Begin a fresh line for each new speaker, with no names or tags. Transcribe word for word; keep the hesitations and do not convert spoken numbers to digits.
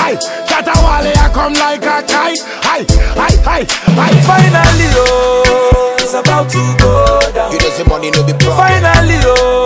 Aye, Shatta Wale I come like a kite. Aye, aye, aye, aye.
Finally, oh, it's about to go down.
You know the money no be problem.
Finally, oh.